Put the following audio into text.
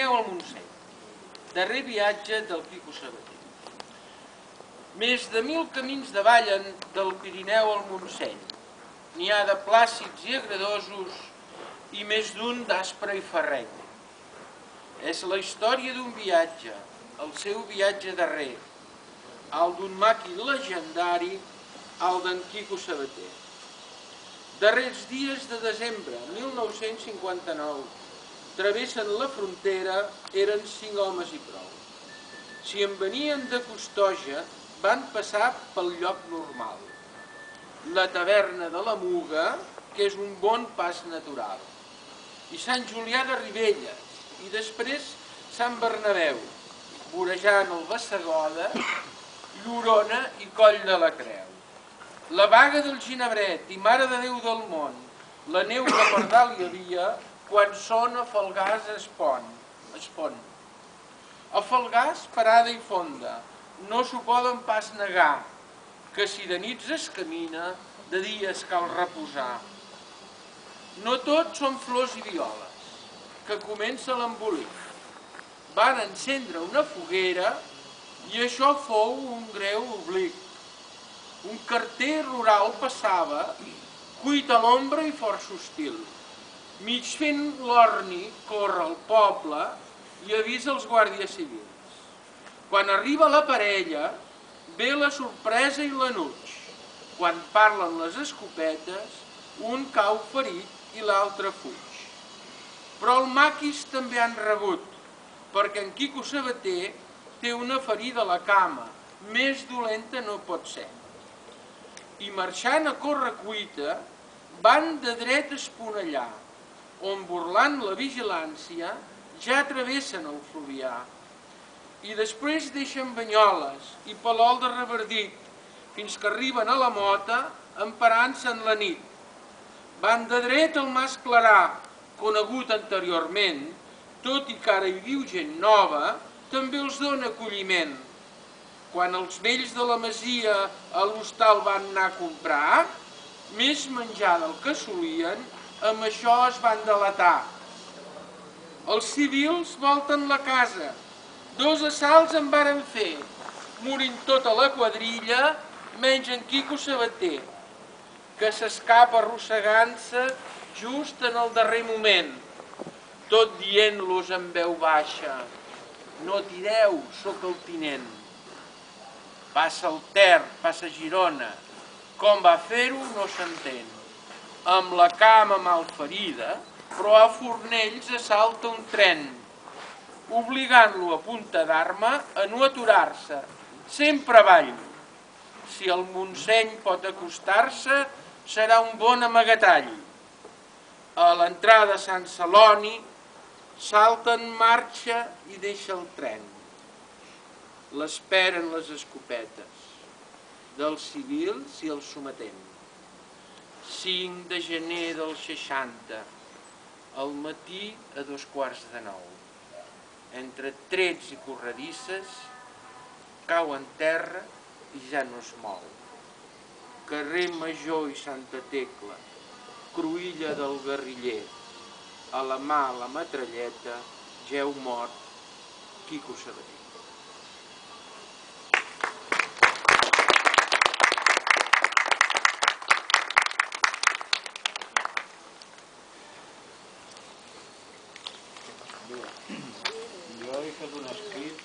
Pirineu al Montseny. Darrer viatge del Quico Sabater. Més de 1000 camins davallen del Pirineu al Montseny. N'hi ha de plàcids i agradosos i més d'un d'aspre i ferreny. És la història d'un viatge, el seu viatge darrer, el d'un maqui legendari, el d'en Quico Sabater. Darrers dies de desembre 1959, travessen la frontera, eren 5 homes i prou. Si en venien de Costoja, van passar pel lloc normal, la taverna de la Muga, que és un bon pas natural, i Sant Julià de Ribelles, i després Sant Bernabéu, vorejant el Bassegoda, Llorona i Coll de la Creu. La Baga del Ginebret i Mare de Déu del Mont, la neu que per dalt hi havia, quan sona Falgars es pon. A Falgars, parada i fonda, no s'ho poden pas negar, que si de nits es camina, de dies cal reposar. No tot són flors i violes, que comença l'embolic. Van encendre una foguera i això fou un greu oblic. Un carter rural passava, cuit a l'ombra i força hostil. Mig fent l'orni, corre al poble i avisa els guàrdies civils. Quan arriba la parella, ve la sorpresa i l'enuig. Quan parlen les escopetes, un cau ferit i l'altre fuig. Però els maquis també han rebut, perquè en Quico Sabater té una ferida a la cama, més dolenta no pot ser. I marxant a correcuita, van de dret a Esponellà, on burlant la vigilància ja travessen el Fluvià. I després deixen Banyoles i Palol de Revardit, fins que arriben a la Mota, emparant-se en la nit. Van de dret al Mas Clarà, conegut anteriorment, tot i que ara hi viu gent nova, també els dona acolliment. Quan els vells de la masia a l'hostal van anar a comprar, més menjar del que solien, amb això es van delatar. Els civils volten la casa, 2 assalts en varen fer, morint tota la quadrilla, menys en Quico Sabater, que s'escapa arrossegant-se just en el darrer moment, tot dient-los en veu baixa: no tireu, sóc el tinent. Passa el Ter, passa Girona, com va fer-ho no s'entén. Amb la cama malferida, però a Fornells assalta un tren, obligant-lo a punta d'arma a no aturar-se, sempre avall. Si el Montseny pot acostar-se, serà un bon amagatall. A l'entrada de Sant Celoni, salta en marxa i deixa el tren. L'esperen les escopetes dels civils i el sometent. 5 de gener del 60, al matí a 8:15. Entre trets i corredisses, cau en terra i ja no es mou. Carrer Major i Santa Tecla, cruïlla del guerriller, a la mà la metralleta, geu mort Quico Sabater. Jo he fet un escrit